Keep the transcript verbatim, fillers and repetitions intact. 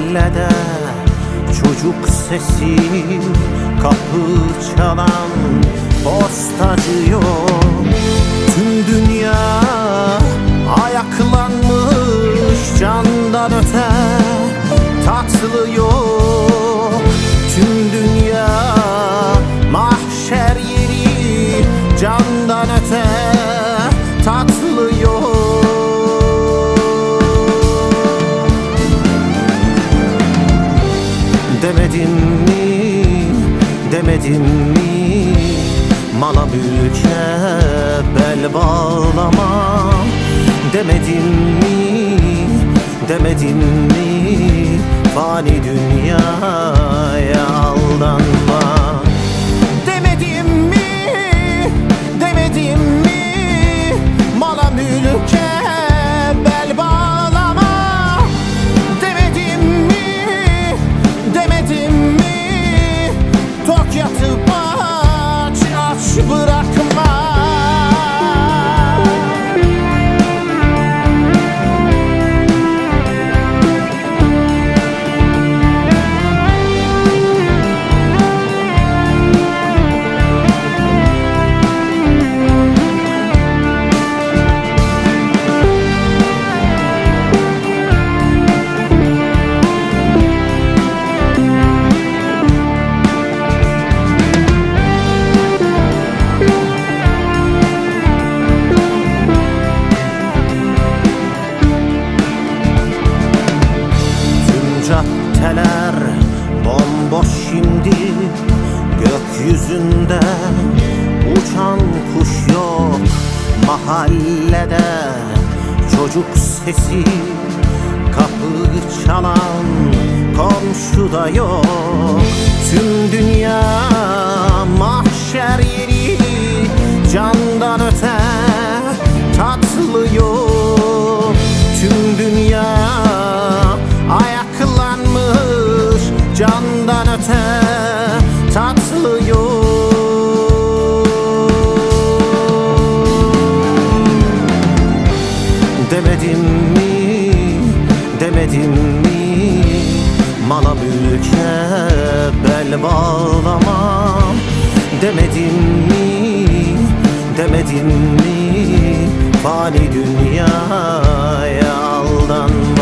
mahallede çocuk sesi, kapı çalan postacı yok. Tüm dünya ayaklanmış, candan öte tatlı yok. Tüm dünya mahşer yeri, candan öte tatlı yok. Demedim mi, demedim mi, mala mülke bel bağlama. Demedim mi, demedim mi, fani dünyaya aldanma. Demedim mi, demedim mi, mala mülke bel bağlama. Demedim mi, demedim mi, tok yatıp aç aç bırakma. Caddeler bomboş şimdi, gökyüzünde uçan kuş yok. Mahallede çocuk sesi, kapı çalan komşuda yok. Tüm dünya mahşer yeri, candan öte tatlı yok. Tüm dünya ayaklanmış, candan öte tatlı yok. Demedim mi, demedim mi, mala mülke bel bağlama. Demedim mi, demedim mi, fani dünyaya aldanma.